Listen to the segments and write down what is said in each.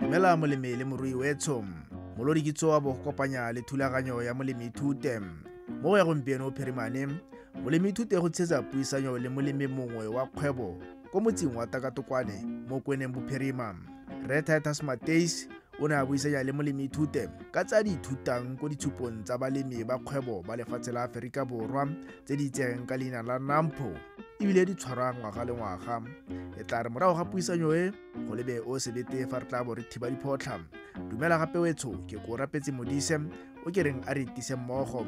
Dumela molemi le morui wetsho. Molodi kitso wa bo kopanya le thulaganyo ya molemi ithute. Mo ya gompieno Phirimane, molemi ithute go tshetsa puisanyo le molemi mongwe wa kgwebo ko motsing wa Takatokwane mo Kweneng Bophirima. Re Titus Mateis o ne a buisanya le molemi ithute ka tsa di ithutang ko ditshupong tsa balemi ba kgwebo ba lefatshe la Aforika Borwa tse di itseng ka leina la NAMPO ebile di tshwarwa ngwaga le ngwaga. E tla re morago ga puisanyo e go lebe o sebete fa re tla bo re thiba diphotlha. Dumela gape wetsho, ke ko rapetse Modise o ke reng a re tise mmogo.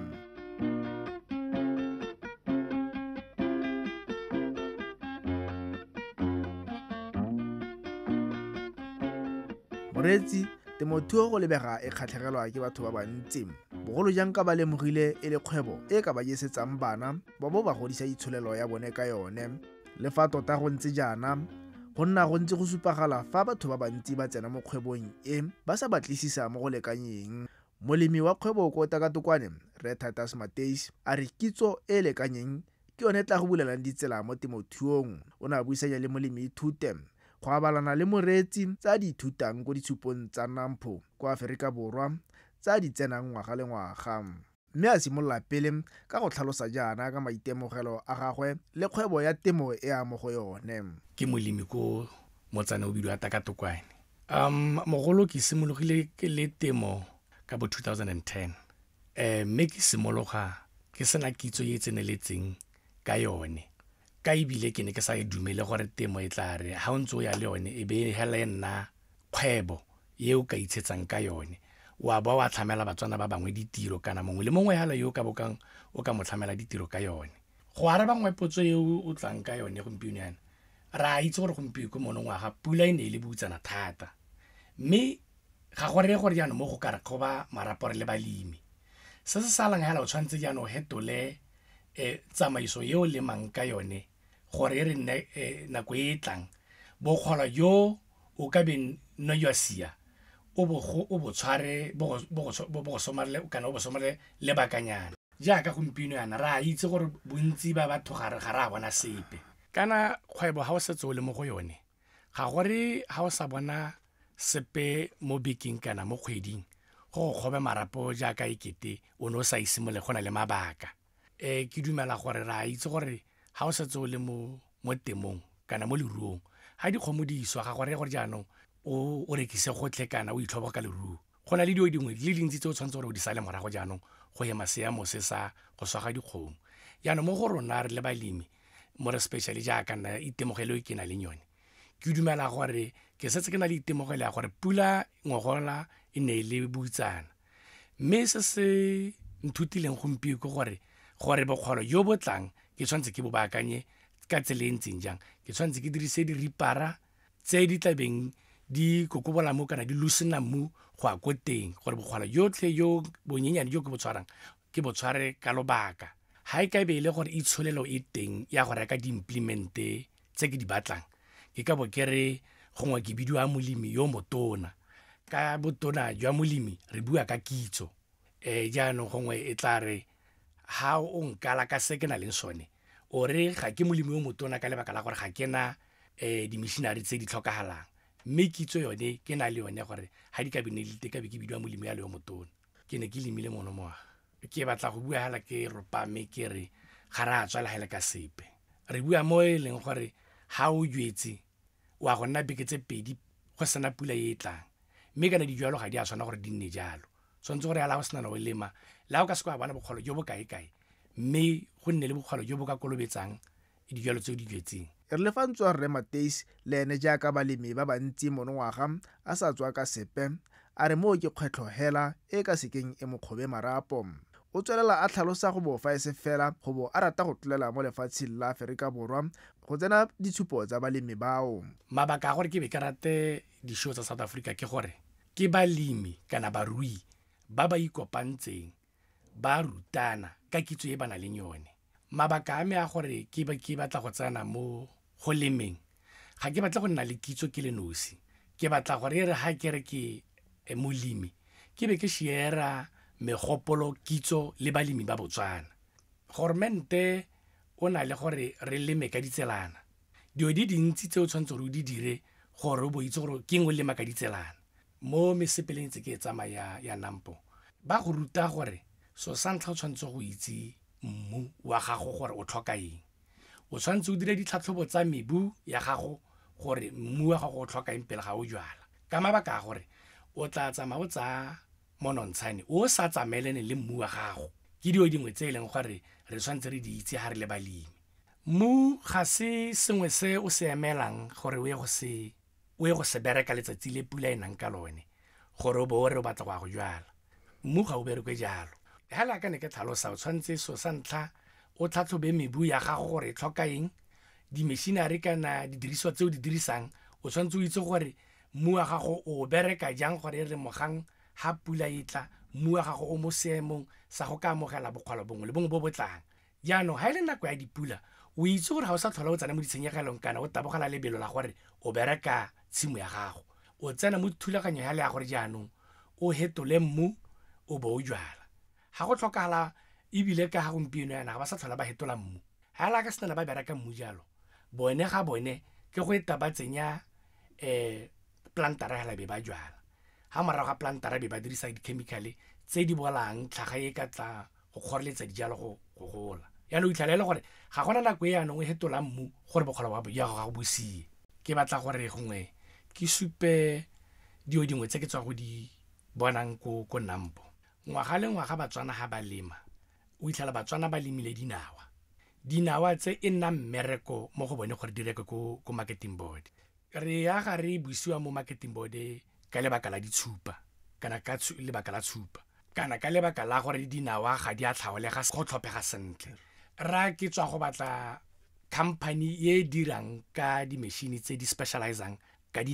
Moreetsi, temothuo go lebega e kgatlhegelwa ke batho ba bantsi, bogolo jang ka ba lemogile e le kgwebo e ka ba jesetsang bana ba bo ba godisa itsholelo ya bone ka yone. Le fa tota go ntse jaana, go nna go ntse go supagala fa batho ba bantsi ba tsena mo kgwebong e ba sa batlisisa mo go lekanyeng. Molemi wa kgwebo ko Takatokwane, Re Titus Mateis, a re kitso e e lekanyeng ke yone tla go bulelang ditsela mo temothuong. O ne a buisanya le molemi ithute go abalana le moreetsi tsa di ithutang ko ditshupong tsa NAMPO ko Aforika Borwa tsa di tsenang ngwaga le ngwaga. Mme a simolola pele ka go tlhalosa jaana ka maitemogelo a gagwe le kgwebo ya temo e a mo go yone. Ke molemi ko motsana o bidiwa Takatokwane. Mogolo ke simologile ke le temo ka bo 2010. Mme ke simologa ke sena kitso e tseneletseng ka yone. Ka ebile ke ne ke sa e dumele gore temo e tla re ha o ntse o ya le yone e be hela e nna kgwebo ye o ka itshetsang ka yone. Wa ba wa tlhamela batswana ba bangwe ditiro kana mongwe le mongwe hala yo ka bokang o ka mo tlhamela ditiro ka yone. Go ara bangwe potso ye o tlang ka yone gompieno yana, ra itse gore gompieno ko mono ngwaga pula e ne le butsana thata, mme ga go re gore jaanong mo go ka re go ba marapore le balemi. Se se salang hala o tshwanetse jaanong hetole tsamaiso ye o lemang ka yone gore e re nne nako e tlang bokgolo jo o ka be no yo sia o bo tshware bo somarele kana o bo somarele le bakanyana. Jaaka gompieno yana ra itse gore bontsi ba batho ga ra bona sepe kana kgwebo ha o setse o le mo go yone. Ga gore ha o sa bona sepe mo bekeng kana mo kgweding go gobe marapo jaaka ekete o no sa isimole gona le mabaka. Ke dumela gore ra itse gore ha o setse o le mo temong kana mo leruong ha dikgomo di iswa ga gore jaanong o rekise gotlhe kana o itlhoba ka leruo. Go na le dio dingwe le dintsi tse o tshwanetse gore o di sale morago jaanong go ema seemo se sa go swaga dikgomo. Jaanong mo go rona re le balemi more especially jaaka nna itemogelo ke na le yone, ke dumela gore ke setse ke na le itemogelo ya gore pula ngogola e ne le butsana. Mme se se nthutileng gompieno ke gore bokgolo jo bo tlang ke tshwanetse ke bo baakanye ka tsela e ntseng jang. Ke tshwanetse ke dirise diripara tse di tlabeng di kokobola mo kana di loosena mo go a ko teng gore bokgolo jotlhe jo bonyenyane jo ke bo tshwarang ke bo tshware ka lobaka. Ha e ka be ile gore itsholelo e teng ya go reka di-implemente tse ke di batlang, ke ka bo ke re gongwe ke bidiwa molemi yo motona. Ka botona jwa molemi re bua ka kitso. Jaanong gongwe e tla re ha o nkala ka se ke na leng sone o re ga ke molemi yo motona ka lebaka la gore ga ke na di-missionary tse di tlhokagalang. Mme kitso yone ke na le yone gore ha di ka bene le ka be ke bidiwa molemi ya le yo motona. Ke ne ke lemile mono moaga, ke batla go bua hala ke ropame ke re ga ra tswala hele ka sepe. Re bua mo e leng gore ha o jwetse wa go nna beke tse pedi go sena pula e tlang, mme kana dijalo ga di a tshwana gore di nne jalo. Tshwanetse gore hala o sena o lema la o ka se kwa bona bokgolo jo bo kae mme go nne le bokgolo jo bo ka kolobetsang dijalo tse di jwetseng. Re le fa ntse Re Mateis le ene jaaka balemi ba bantsi monongwaga a sa tswa ka sepe, a re mo ke kgwetlho hela e ka sekeng e mokgobe marapo. O tswelela a tlhalosa go bo fa e se fela go bo a rata go tlolela mo lefatsheng la Aforika Borwa go tsena ditshupo tsa balemi bao. Mabaka a gore ke be ke rate di-show tsa South Africa ke gore ke balemi kana barui ba ba ikopantseng ba rutana ka kitso e ba na leng yone. Mabaka a me a gore ke batla go tsena mo go lemeng, ga ke batla go nna le kitso ke le nosi. Ke batla gore e re ha ke re ke molemi ke be ke share megopolo kitso le balemi ba Botswana. Gormente o na le gore re leme ka ditselana. Dio di dintsi tse o tshwanetse gore o di dire gore o bo itse gore ke ngwe lema ka ditselana. mo mesepeleng tse ke e tsamaya ya Nampo ba go ruta gore so sa ntlha o tshwanetse go itse mmu wa gago gore o tlhoka eng o tshwanetse o dire ditlhatlhobo tsa mebu ya gago gore mmu wa gago o tlhoka eng pele ga o jwala ka mabaka a gore o tla tsamaya o tsa monontshane o sa tsamaelane le mmu wa gago ke dio dingwe tse e leng gore re tshwanetse re di itse ga re le balemi mmu ga se sengwe se o se emelang gore o ye go se bereka letsatsi le pula e nang ka lone gore o bo re o batla go jwala mmu ga o berekwe jalo ha la ka ne ke tlhalosa o tshwanetse so sa ntlha o tlhatlhobe mebu ya gago gore e tlhoka eng di-machinery kana didiriswa tse o di dirisang o tshwanetse o itse gore mmu wa gago o bereka jang gore e re mogang ha pula e tla mmu wa gago o mo seemong sa go ka amogela bokgwalo bongwe le bongwe bo botlang jaanong ha e le nako ya dipula o itse gore ga o sa tlhola o tsena mo ditshenyegelong kana o tabogela lebelo la gore o bereka tshimo ya gago o tsena mo thulaganyo ya le ya gore jaanong o hetole mmu o bo o jwala ga go tlhokagala ebile ka ga gompieno yana ga ba sa tlhola ba hetola mmu ga la ka senana ba bereka mmu jalo bone ga bone ke go eta ba tsenya plantara hela be ba jwala ha morago ga plantara be ba dirisa di-chemical tse di bolang tlhaga e ka tla go kgoreletsa dijalo go gola yana o itlhalela gore ga gona nako e yanong o hetola mmu gore bokgolo ya go ga go bosie ke batla gore gongwe ke supe dio dingwe tse ke tswa go di bonang ko Nampo ngwaga le ngwaga batswana ha ba lema o itlhala batswana ba lemile dinawa tse e nna mmereko mo go bone gore di rekwe ko marketing board re ya ga re busiwa mo marketing board ka lebaka la ditshupa kana ka lebaka la tshupa kana ka lebaka la gore dinawa ga di a tlhaolega go tlhophega sentle ra ke tswa go batla company e dirang ka di-machine tse di specializang ka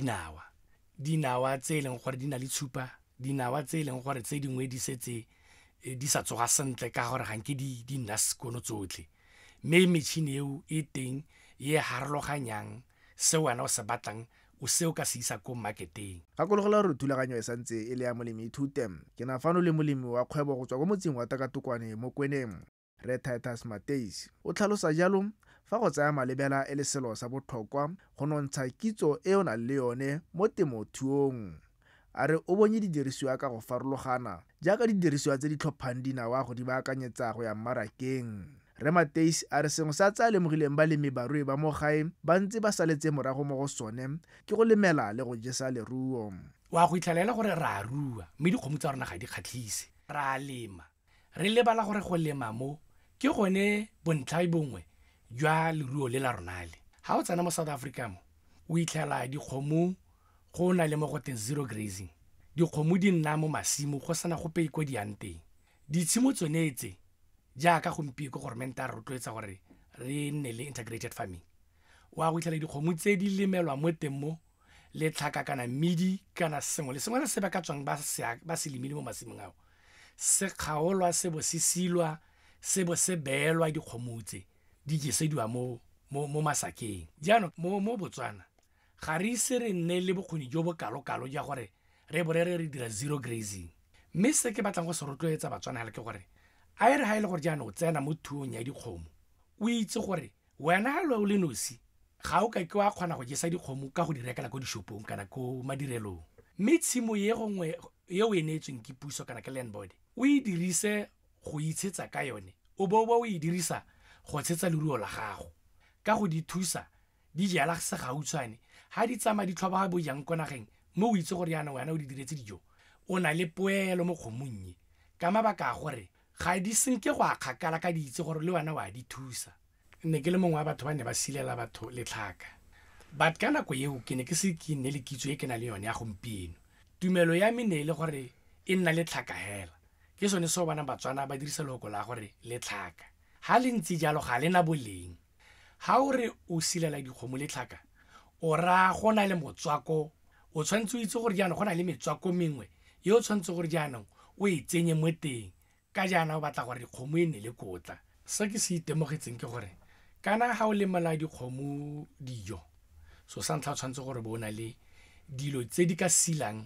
dinawa tse e leng gore di na le tshupa dinawa tse e leng gore tse dingwe di setse di sa tsoga sentle ka gore ganke di nna sekono tsotlhe mme metšhini eo e teng e harologanyang se wena o se batlang o seo ka se isa ko marketeng gakologela gore thulaganyo e santse e le ya molemi ithute ke na fano le molemi wa kgwebo go tswa kwa motseng wa Takatokwane mo Kweneng Re Titus Mateisi o tlhalosa jalo fa go tsaya malebela e le selo sa botlhokwa go nontsha kitso e o nang le yone mo temothuong a re o bonye didirisiwa ka go farologana jaaka didirisiwa tse di tlhophang dinawa go di baakanyetsa go ya mmarakeng Re Mateisi a re sengwe sa tsa lemogileng balemi barui ba mo gae ba ntse ba saletse morago mo go sone ke go lemela le go jesa leruo wa go itlhalela gore ra rua mme dikgomo tsa rona ga di kgatlhise ra lema re lebala gore go lema mo ke gone bontlhai bongwe jwa leruo le la rona le ha o tsena mo South Africa mo o itlhala dikgomo go na le mo go teng zero grazing dikgomo di nna mo masimo go sana gope iko di yang teng ditshimo tsonetse jaaka gompieno government a rotloetsa gore re nne le integrated farming wa go itlhala dikgomo tse di lemelwa mo teng mo le tlhaka kana mmidi kana sengwe le sengwe se ba ka tswang ba se lemile mo masimong ao se kgaolwa se bo se silwa se bo se beelwa dikgomo tse di jesediwa mo masakeng jaanong mo Botswana ga re ise re nne le bokgoni jo bo kalo-kalo ja gore re borere re dira zero grazing mme se ke batlang go se rotloetsa Batswana hele ke gore a re ha ile gore jaanong o tsena mo thuong ya dikgomo o itse gore wena ha o le nosi ga o ka ke wa kgona go jesa dikgomo ka go di rekela ko dishopong kana ko madirelong mme tshimo ye gongwe ye o e neetsweng ke puso kana ke land board o e dirise go itshetsa ka yone o bo o e dirisa go tshetsa leruo la gago ka go di thusa di jala se gautshwane ha di tsama di tlhoba bo jang ko nageng mo o itse gore yana wena o di diretse dijo o na le poelo mo kgomonnye ka mabaka a gore ga di senke go akgakala ka di itse gore le wena wa di thusa nne ke le mongwe wa batho ba ne ba silela batho letlhaka but ka nako eo ke ne ke se ke nne le kitso e ke na le yone ya gompieno tumelo ya me ne le gore e nna letlhaka hela ke sone se o bona Batswana ba dirisa leoko la gore letlhaka ha le ntse jalo ga lena boleng ha o re o silela dikgomo letlhaka o ra gona le motswako o tshwantse o itse gore jaanong go na le metswako mengwe ye o tshwantse gore jaanong o e tsenye mo teng ka jaana o batla gore dikgomo e nne le kotla se ke se itemogetseng ke gore kana ha o lemela dikgomo dijo so sa ntlha o tshwantse gore bo na le dilo tse di ka silang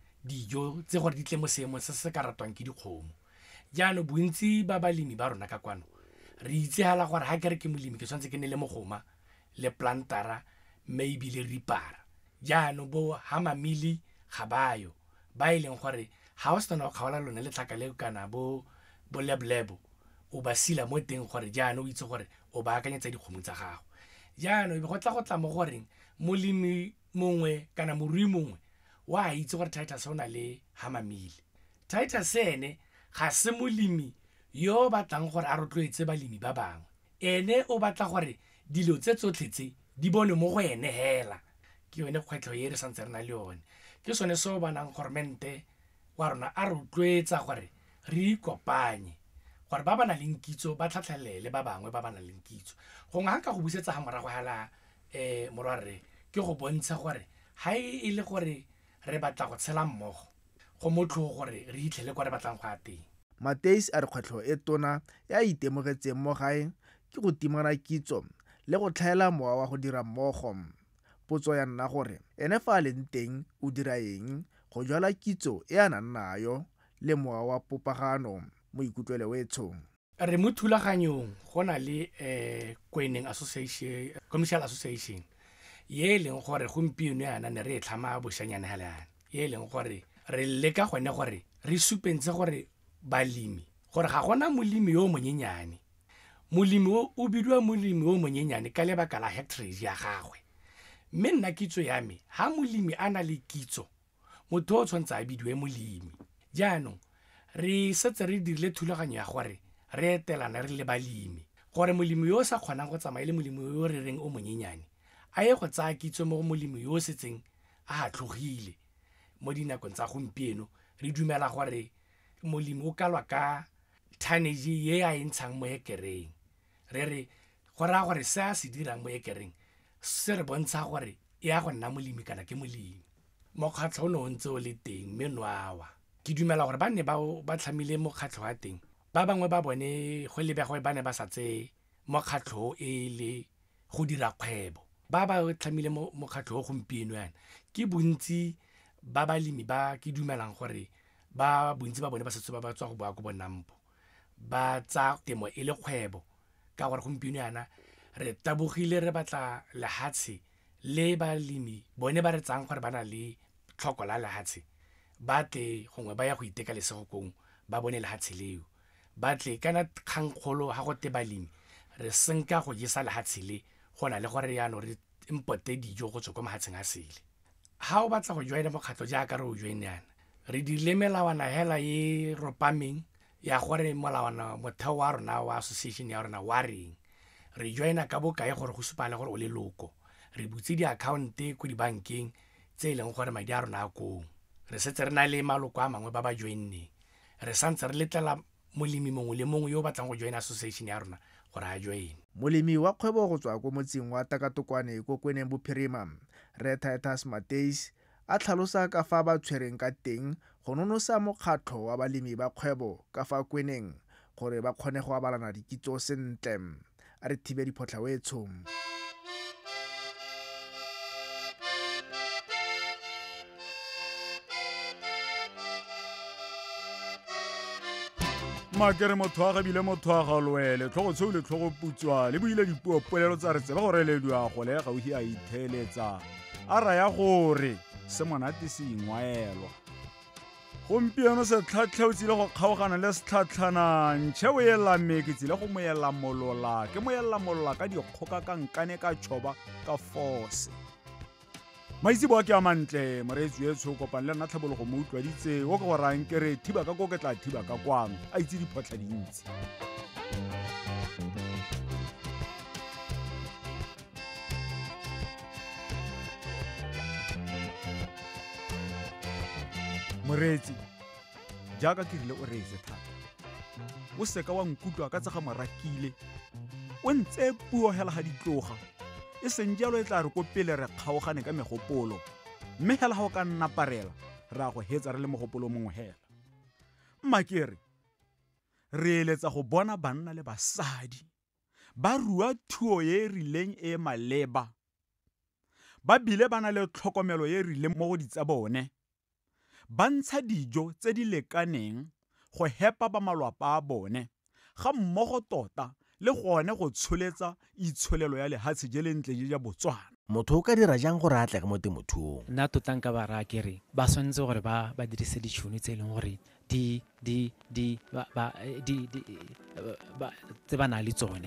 dijo tse gore di tle mo seemong se se ka ratwang ke dikgomo jaanong bontsi ba balemi ba rona ka kwano re itsegala gore ha kere ke molemi ke tshwantse ke nne le mogoma le plantara maybe le ripara jaanong bo hamamili ga bayo ba e leng gore ha o se go kgaola lone letlhaka le kana bo leblebo o ba sila mo teng gore jaana o itse gore o baakanyetsa dikgomo tsa gago jaanong go tla mo goreng molemi mongwe kana morui mongwe wa itse gore Titus o na le hamamile Titus ene ga se molemi yo batlang gore a rotloetse balemi ba bangwe ene o batla gore dilo tse tsotlhe tse di bone mo go ene hela ke yone kgwetlho ye re santse re na le yone ke sone se o banang gormente wa rona a rotloetsa gore re ikopanye gore ba ba na leng kitso ba tlhatlhelele ba bangwe ba ba na leng kitso gongwe ga ka go busetsa ga morago hala morwarre ke go bontsha gore ha e le gore re batla go tshela mmogo go motlho gore re itlhele kwa re batlang go a teng. Mateis a re kgwetlho e tona ya itemogetseng mo gae ke go timana kitso le go tlhaela mowa wa go dira mmogo. Potso ya nna gore ene fa a leng teng o dira eng go jwala kitso e a nang nayo le mowa wa popagano mo ikutlwele wetsho. Re mo thulaganyong go na le Kwening Association, Commercial Association ye leng gore gompieno yana ne re e tlhama bošanyane halana ye leng gore re leka gone gore re supentse gore balemi gore ga gona molemi yo monyenyane molemi o bidiwa molemi o monyenyane ka lebaka la hectares ya gagwe mme nna kitso ya me ha molemi a na le kitso motho o tshwantse a bidiwe molemi jaanong re setse re dirile thulaganyo ya gore re etelana re le balemi gore molemi yo o sa kgonang go tsamaya le molemi yo re reng o monyenyane a ye go tsaya kitso mo molemi yo o setseng a tlhogile mo dinakong tsa gompieno re dumela gore molemi o kalwa ka tonnage ye a e ntshang mo hekereng re re go raya gore se a se dirang mo hekereng se re bontsha gore e ya go nna molemi kana ke molemi mokgatlho o ne o ntse o le teng mme noawa ke dumela gore ba ne ba tlhamile mokgatlho wa teng ba bangwe ba bone go lebega ba ne ba sa tse mokgatlho e le go dira kgwebo ba ba tlhamile mokgatlho o gompieno yana ke bontsi ba balemi ba ke dumelang gore ba bontsi ba bone ba setse ba tswa go boa ko bonampo ba tsa temo e le kgwebo ka gore gompieno yana re tabogile re batla lehatshe le balemi bone ba re tsang gore ba na le tlhoko la lehatshe ba tle gongwe ba ya go iteka lesegokong ba bone lehatshe leo ba tle kana kgangkgolo ga gote balemi re senka go jesa lehatshe le go na le gore yaano re importe dijo go tswa kwa mahatsheng a sele ha o batla go joina mokgatlho jaaka re o joine yana re dirile melawana hela e ropameng ya gore molawana motheo wa rona wa association ya rona wa reng re joina ka bokae gore go supale gore o le loko re butse di-account ko dibankeng tse e leng gore madi a rona a kong re setse re na le maloko a mangwe ba ba joineng re santse re letlela molemi mongwe le mongwe yo o batlang go joina association ya rona gore a joine. Molemi wa kgwebo go tswa ko motseng wa Takatokwane ko Kweneng Bophirima Re Titus Mateis a tlhalosa ka fa ba tshwereng ka teng go nonosa mokgatlho wa balemi ba kgwebo ka fa Kweneng gore ba kgone go abalana dikitso sentle. A re thibe diphotlhawetsho. makere motho a gabile motho a galwele tlhogo tsheo le tlhogo putswa le buile dipuo polelo tsa re tseba gore ledwa go le gauhi a itheeletsa a raya gore se monate se ingwaelwa gompieno se tlhatlhe o tsile go kgaogana le setlhatlhana ntšhe o elame ke tsile go moela molola ke moela molola ka dikgoka ka nkane ka tšhoba ka force maitsebo a ke a mantle moreetsi etsho kopane le nna tlhabologo mo utlwaditse o ke go rang ke re thiba ka ko ke tla thiba ka kwang a itse diphotlha dintsi moreetsi jaaka ke rile o reetse thata o seka wa nkutlwa ka tsega morakile o ntse puo hela ga ditloga e seng jalo e tla re ko pele re kgaogane ka megopolo mme hela ga o ka nna parela re a go hetsa re le mogopolo mongwe hela mmakere re eletsa go bona banna le basadi ba rua thuo ye e rileng e maleba ba bile ba na le tlhokomelo ye e rileng mo go di tsa bone ba ntsha dijo tse di lekaneng go hepa ba malwapa a bone ga mmogo tota le gone go tsholetsa itsholelo ya lehatshe je le ntle je ja Botswana motho o ka dira jang gore a tle ka mo temothuong? Nna tota nka ba raya kere ba tshwanetse gore ba dirise ditšhono tse e leng gore tse ba na le tsone.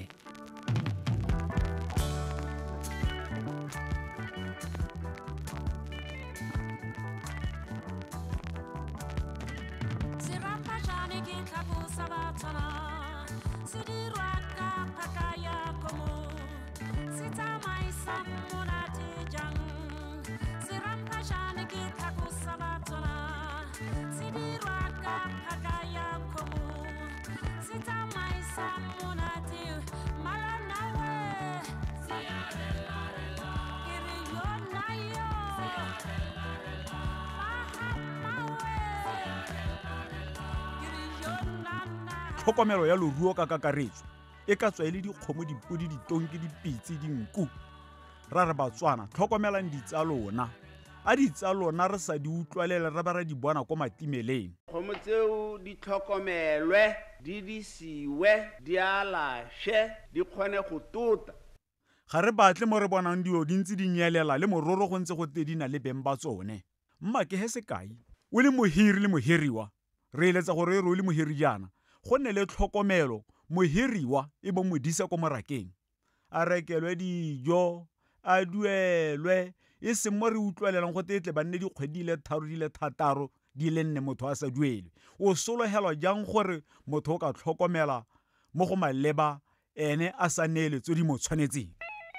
Tlhokomelo ya loruo ka kakaretso e ka tswa e le dikgomo, dipodi, ditonki, dipitse, dinku. Ra re Batswana, tlhokomelang ditsa lona. A ditsa lona re sa di utlwalele re ba ra di bona ko matimeleng. Kgomo tseo di tlhokomelwe, di disiwe, di alashe, di kgone go tota. Ga re batle mo re bonang dilo di ntse di nyelela le mororo go ntse go tedina le beng ba tsone. Mma ke he sekai, o le mohiri le mohiriwa. Re eletsa gore re o le mohiri jana. Go nne le tlhokomelo, mohiriwa e bo modisa ko morakeng. A rekelwe dijo, a duelwe, e seng mo re utlwelelang go tetle ba nne dikgwedi le 3 di le 6 di le 4 motho a sa duele. O solohelwa jang gore motho o ka tlhokomela mo go maleba ene a sa neele tso di mo tshwanetseng.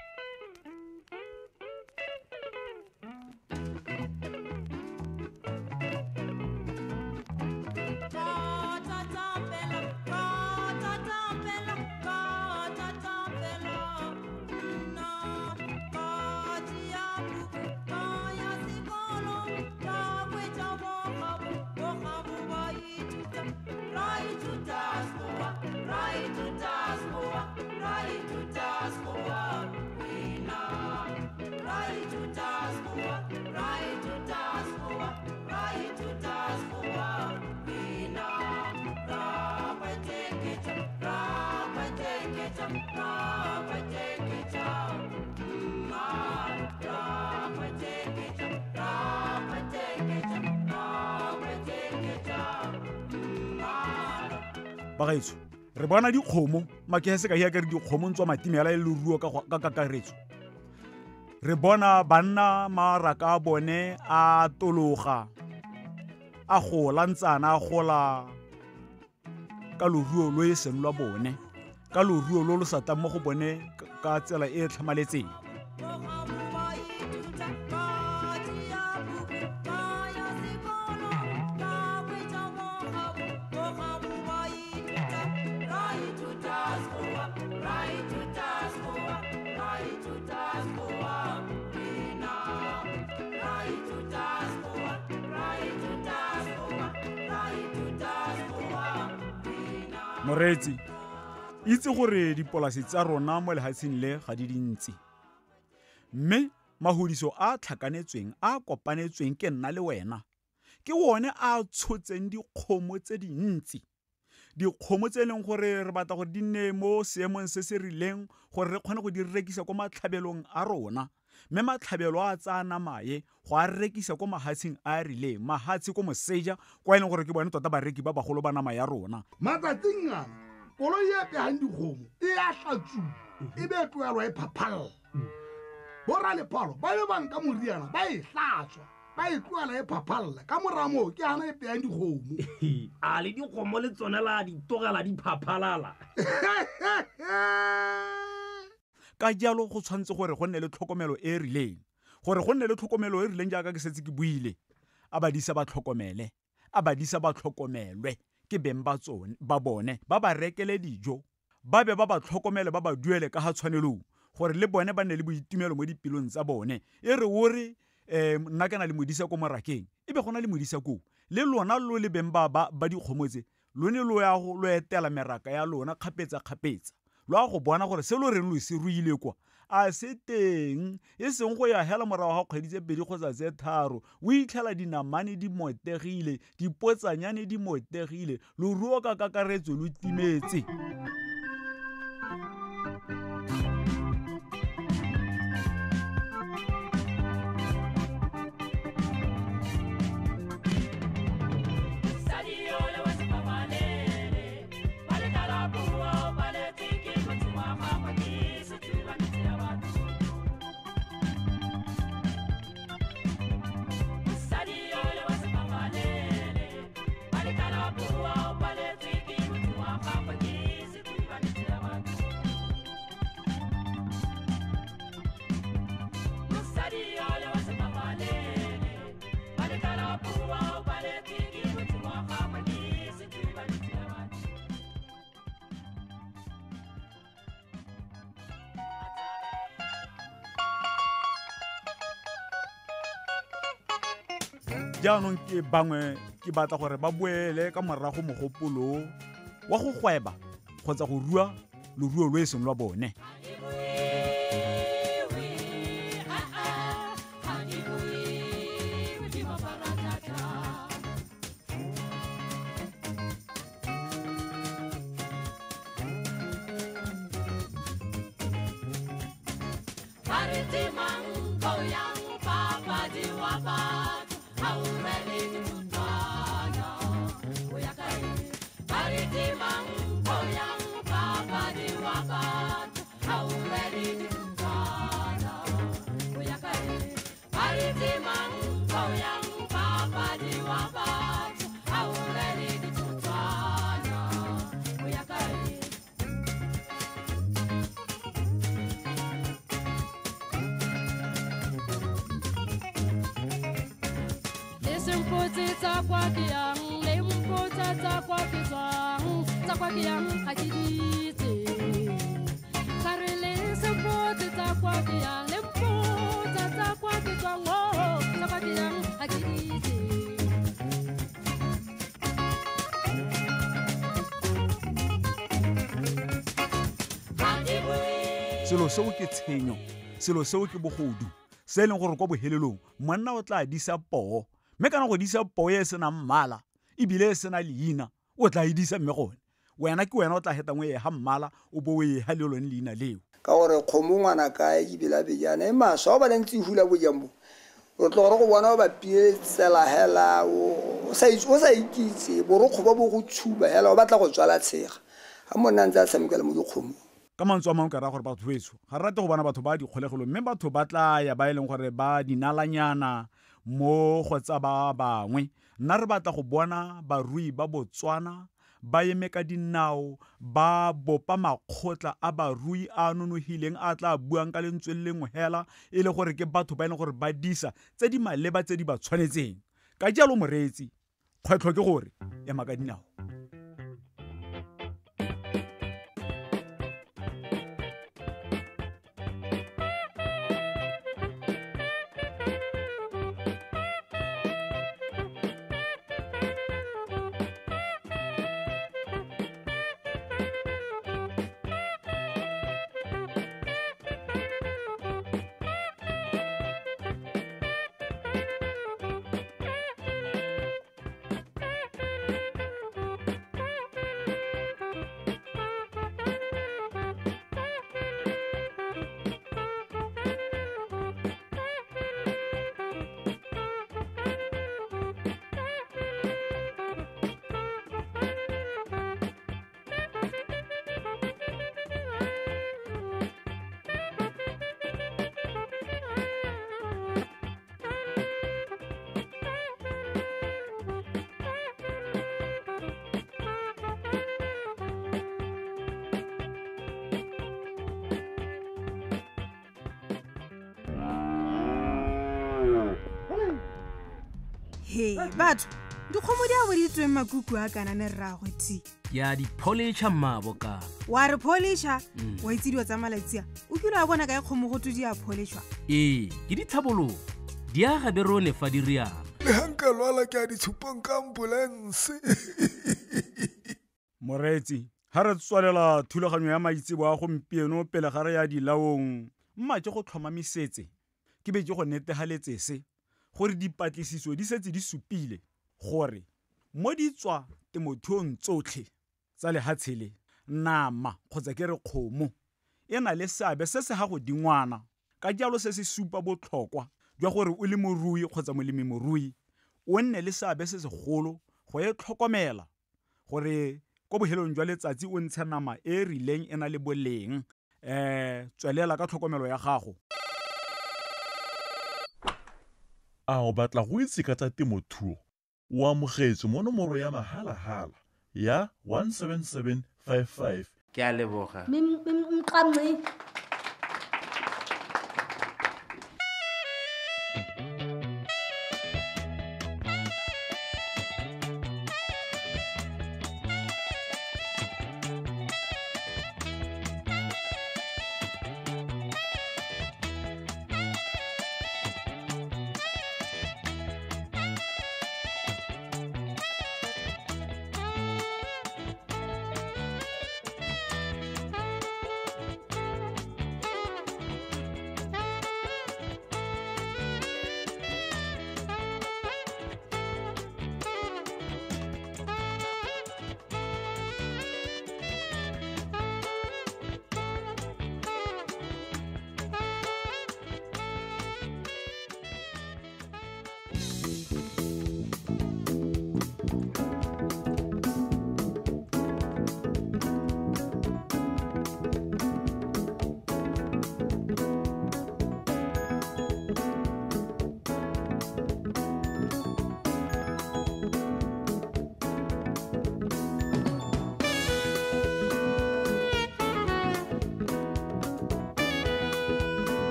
Bagaetso, re bona dikgomo, makehese ka hia ka re dikgomo ntswa matimela e leruo ka kakaretso. Re bona banna maraka a bone a tologa, a gola ntsana a gola ka loruo lo e seng lwa bone, ka loruo lo sa tla mo go bone ka tsela e tlhamaletseng. Moretsi, itse gore dipolasi tsa rona mo lehatsheng le ga di dintsi. Mme mahodiso a tlhakanetsweng a kopanetsweng ke nna le wena. Ke wone a tshotseng dikgomo tse dintsi. Dikgomo tse leng gore re batla gore di nne mo seemong se se rileng gore re kgone go di rekisa ko matlhabelong a rona. Mme matlhabelo a tsana mae go a rekisa ko mahatsheng a rileng, mahatsi ko moseja kwa e leng gore ke bone tota bareki ba bagolo ba nama ya rona. Matsatsing a koloi e pehang dikgomo e a hlatsuwa e be tloelwa e phaphalla. Borra lepalo ba be ba nka moriana ba e hlatswa ba e tloela e phaphalla ka mora moo ke hana e pehang dikgomo. A le dikgomo le tsone la di togela di phaphalala. Ka jalo go tshwantse gore go nne le tlhokomelo e rileng, gore go nne le tlhokomelo e rileng jaaka ke setse ke buile. A badisa ba tlhokomele, a badisa ba tlhokomelwe ke beng ba tsone ba bone ba ba rekele dijo, ba be ba ba tlhokomele ba ba duele ka ha tshwanelong gore le bone ba nne le boitumelo mo dipelong tsa bone. E re ore nna kana le modisa ko morakeng e be gona le modisa ko le lona lo le beng ba dikgomotse lo ne lo ya go lo etela meraka ya lona kgapetsa lo a go bona gore se lo reng lo se ruile kwa a se teng e seng go ya hela morago ga kgwedi tse 2 kgotsa tse 3 o itlhela dinamane di motegile, dipotsanyane di motegile, lo ruo ka kakaretso lo timetse. jaanong ke bangwe ke batla gore ba boele ka morago mogopolo wa go gweba kgotsa go rua leruo lo e seng lwa bone. Selo seo ke tshenyo, selo seo ke bogodu, se e leng gore kwa bohelelong monna o tla disa poo, mme kana go disa poo e sena mmala ebile e sena leina o tla e disa mme gone wena ke wena o tla hetang o e ha mmala o bo o e ha le lone leina leo ka gore kgomo ngwana kae ke bila bejana e maswa ba lentse hula bojambo o tlo gore go bona ba pietsela hela o sa ikitse borokgo ba bo go tshuba hela o batla go tswala tshega ha monna ntse a samekela mo dikgomo ka mantswe a mangwe ka ra gore batho betso ga rate go bona batho ba dikgolegelo mme batho ba tla ya ba e leng gore ba dinalanyana mo go tsa ba bangwe nna re batla go bona barui ba Botswana ba eme ka dinao ba bopa makgotla a barui a nonogileng a tla buang ka lentswe lengwe hela e le gore ke batho ba e leng gore ba disa tse di maleba tse di ba tshwanetseng ka jalo moreetsi kgwetlho ke gore ema ka dinao Hey, batho, dikgomo di a boditsweng makuku a kanane rragwe ti. Ya di polisha mmabo ka. Wa re polisha, wa itse dio tsa malatsia. O kile a bona ka kgomo go di a polishwa. Ke di thabolo. Di a ga berone fa di ria. Le hanka lwala ke a di tshupong ka ambulance. Moreetsi, ha re tswalela thulaganyo ya maitsebo a gompieno pele ga re ya dilaong, mmatse go tlhomamisetse. Ke be ke go netehaletse se. Gore dipatlisiso di setse di supile gore mo di tswa temothuong tsotlhe tsa lehatshele nama kgotsa ke re kgomo e na le seabe se se ha go dingwana ka jalo se se supa botlhokwa jwa gore o le morui kgotsa molemimorui o nne le seabe se segolo go e tlhokomela gore ko bohelong jwa letsatsi o ntshe nama e rileng e na le boleng tswelela ka tlhokomelo ya gago. A o batla go itse ka tsa temothuo o amogetswe mo nomoro ya mahala ya 17755 ke a leboga mqamqi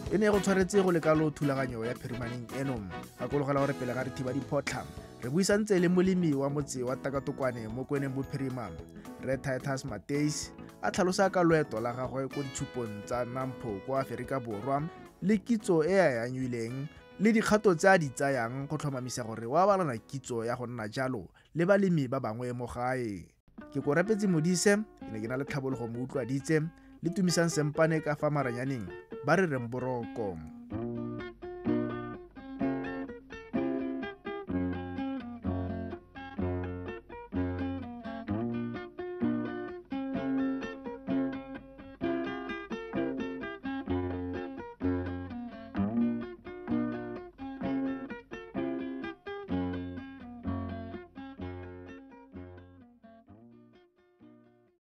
e ne go tshwaretse go lekalo thulaganyo ya phirimaneng eno gakologelwa gore pele ga re thiba diphotlha re buisantse le molemi wa motse wa Takatokwane mo kweneng bophirima Re Titus Mateis a tlhalosa ka loeto la gagwe ko ditshupong tsa NAMPO kwa Aforika Borwa le kitso e a yanyuileng le dikgato tse a di tsayang go tlhomamisa gore wa balana kitso ya go nna jalo le balemi ba bangwe mo gae. Ke ko Rapetse Modise ke ne ke na le Tlhabologo mo utlwaditse le Tumisang Sempane ka fa maranyaneng ba re reng boroko.